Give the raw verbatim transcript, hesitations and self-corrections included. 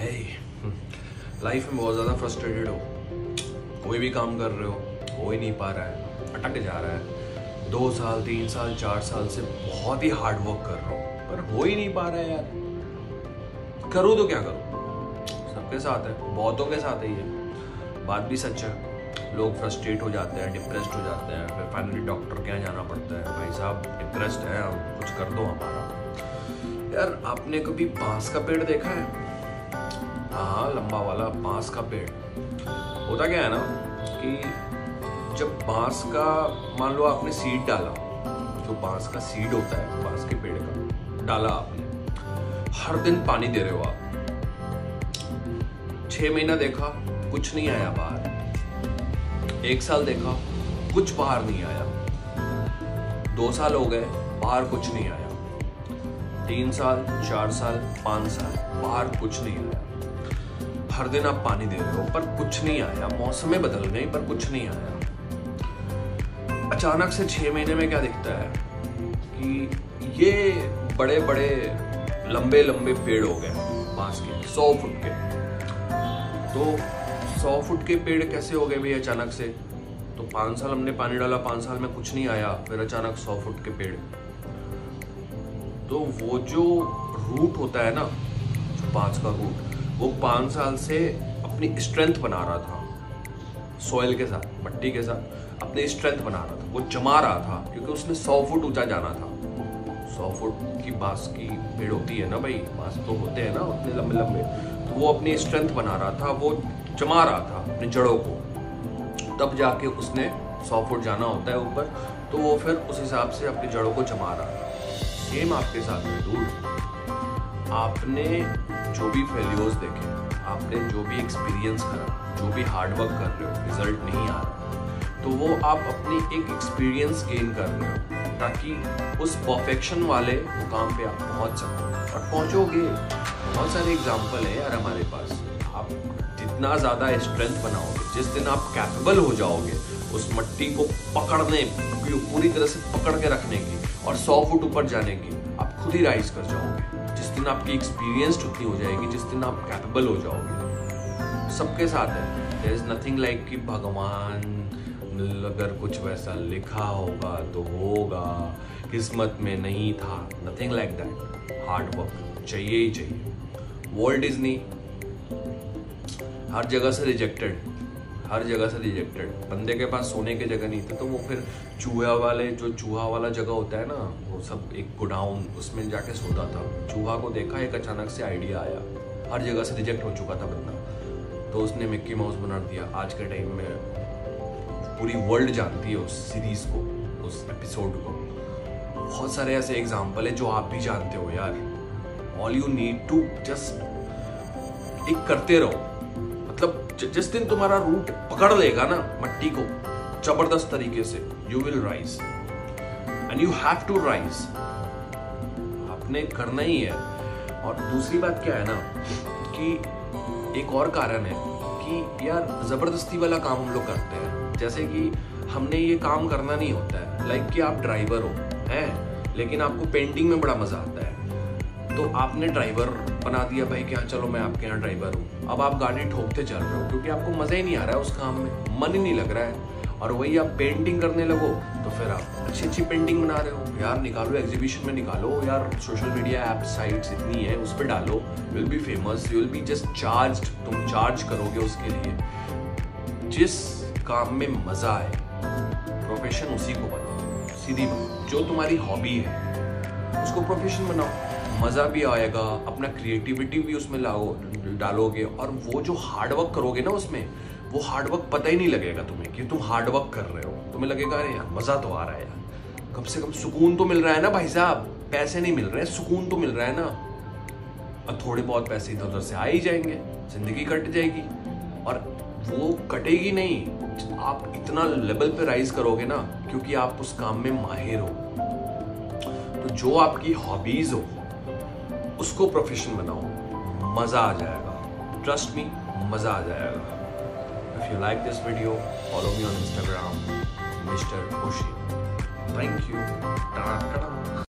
है लाइफ में बहुत ज़्यादा फ्रस्ट्रेटेड हो, कोई भी काम कर रहे हो हो ही नहीं पा रहा है, अटक जा रहा है। दो साल तीन साल चार साल से बहुत ही हार्ड वर्क कर रहा हूँ पर हो ही नहीं पा रहा है यार। करूँ तो क्या करूँ? सबके साथ है, बहुतों के साथ है ये बात भी सच है। लोग फ्रस्ट्रेट हो जाते हैं, डिप्रेस्ड हो जाते हैं, फिर फाइनली डॉक्टर के यहाँ जाना पड़ता है, भाई साहब डिप्रेस्ड है, हम कुछ कर दो हमारा। यार आपने कभी बांस का पेड़ देखा है? हाँ, लंबा वाला बांस का पेड़। होता क्या है ना कि जब बांस का मान लो आपने सीड डाला, जो बांस का सीड होता है बांस के पेड़ का डाला आपने, हर दिन पानी दे रहे हो आप, छह महीना देखा कुछ नहीं आया बाहर, एक साल देखा कुछ बाहर नहीं आया, दो साल हो गए बाहर कुछ नहीं आया, तीन साल चार साल पांच साल बाहर कुछ नहीं आया। हर दिन आप पानी दे रहे हो पर कुछ नहीं आया, मौसमें बदल गई पर कुछ नहीं आया। अचानक से छह महीने में क्या दिखता है कि ये बड़े बड़े लंबे लंबे पेड़ हो गए बांस के, सौ फुट के। तो सौ फुट के पेड़ कैसे हो गए भाई अचानक से? तो पांच साल हमने पानी डाला, पांच साल में कुछ नहीं आया, फिर अचानक सौ फुट के पेड़। तो वो जो रूट होता है ना, जो बांस का रूट, वो पांच साल से अपनी स्ट्रेंथ बना रहा था, सॉइल के साथ, मिट्टी के साथ अपनी स्ट्रेंथ बना रहा था, वो जमा रहा था, क्योंकि उसने सौ फुट ऊंचा जाना था। सौ फुट की बांस की पेड़ होती है ना भाई, बांस तो होते हैं ना उतने लंबे लंबे, तो वो अपनी स्ट्रेंथ बना रहा था, वो जमा रहा था अपनी जड़ों को, तब जाके उसने सौ फुट जाना होता है ऊपर, तो वो फिर उस हिसाब से अपनी जड़ों को जमा रहा था। सेम आपके साथ है दूर, आपने जो भी फेल्योर्स देखे, आपने जो भी एक्सपीरियंस करा, जो भी हार्ड वर्क कर रहे हो, रिजल्ट नहीं आ रहा, तो वो आप अपनी एक एक्सपीरियंस गेन कर रहे हो ताकि उस परफेक्शन वाले मुकाम पे आप पहुंच सको, और पहुंचोगे। बहुत सारे एग्जाम्पल है यार हमारे पास। आप जितना ज़्यादा स्ट्रेंथ बनाओगे, जिस दिन आप कैपेबल हो जाओगे उस मिट्टी को पकड़ने, पूरी तरह से पकड़ के रखने की और सौ फुट ऊपर जाने की, आप खुद ही राइज कर जाओगे। जिस दिन आपकी एक्सपीरियंस्ड उतनी हो जाएगी, जिस दिन आप कैपेबल हो जाओगे। सबके साथ है, देयर इज नथिंग लाइक कि भगवान अगर कुछ वैसा लिखा होगा तो होगा, किस्मत में नहीं था, nothing like that. Hard work चाहिए ही चाहिए। वॉल्ट डिज्नी हर जगह से रिजेक्टेड, हर जगह से रिजेक्टेड। बंदे के पास सोने की जगह नहीं थी, तो वो फिर चूहा वाले, जो चूहा वाला जगह होता है ना, वो सब एक गोडाउन, उसमें जाके सोता था। चूहा को देखा, एक अचानक से आइडिया आया, हर जगह से रिजेक्ट हो चुका था बंदा, तो उसने मिक्की माउस बना दिया। आज के टाइम में पूरी वर्ल्ड जानती है उस सीरीज को, उस एपिसोड को। बहुत सारे ऐसे एग्जाम्पल है जो आप भी जानते हो यार। All you need to just एक करते रहो। मतलब जिस दिन तुम्हारा रूट पकड़ लेगा ना मिट्टी को जबरदस्त तरीके से, you will rise and you have to rise. आपने करना ही है। और दूसरी बात क्या है ना कि एक और कारण है कि यार जबरदस्ती वाला काम हम लोग करते हैं। जैसे कि हमने ये काम करना नहीं होता है, लाइक कि आप ड्राइवर हो हैं, लेकिन आपको पेंटिंग में बड़ा मजा आता है, तो आपने ड्राइवर बना दिया भाई कि हाँ चलो मैं आपके यहाँ ड्राइवर हूँ। अब आप गाड़ी ठोकते चल रहे हो क्योंकि आपको मजा ही नहीं आ रहा है उस काम में, मन ही नहीं लग रहा है। और वही आप पेंटिंग करने लगो तो फिर आप अच्छी अच्छी पेंटिंग बना रहे हो यार, निकालो एग्जीबिशन में निकालो यार, सोशल मीडिया ऐप साइट्स इतनी है, उस पर डालो, you will be famous, you will be just charged. तुम चार्ज करोगे उसके लिए। जिस काम में मजा आए, प्रोफेशन उसी को बनाओ, सीधी बात। जो तुम्हारी हॉबी है उसको प्रोफेशन बनाओ, मजा भी आएगा, अपना क्रिएटिविटी भी उसमें लाओ, डालोगे, और वो जो हार्ड वर्क करोगे ना उसमें, वो हार्ड वर्क पता ही नहीं लगेगा तुम्हें कि तुम हार्ड वर्क कर रहे हो। तुम्हें लगेगा अरे यार मजा तो आ रहा है यार, कम से कम सुकून तो मिल रहा है ना भाई साहब। पैसे नहीं मिल रहे हैं, सुकून तो मिल रहा है ना। और थोड़े बहुत पैसे इधर उधर से आ ही जाएंगे, जिंदगी कट जाएगी। और वो कटेगी नहीं, आप इतना लेवल पे राइज करोगे ना, क्योंकि आप उस काम में माहिर हो। तो जो आपकी हॉबीज हो उसको प्रोफेशन बनाओ, मजा आ जाएगा, ट्रस्ट मी, मजा आ जाएगा। If you like this video, follow me on Instagram, Mister Oshi. Thank you. Ta-da, ta-da.